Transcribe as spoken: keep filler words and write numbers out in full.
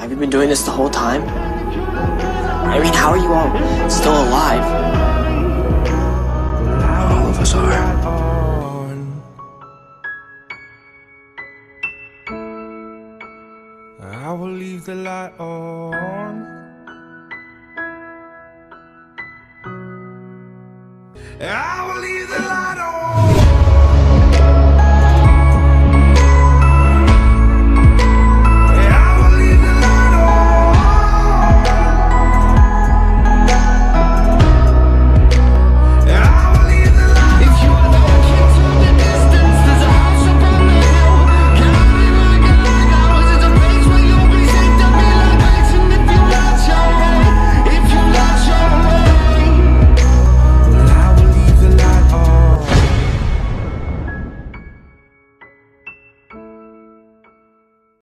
Have you been doing this the whole time? I mean, how are you all still alive? All of us are. I will leave the light on. I will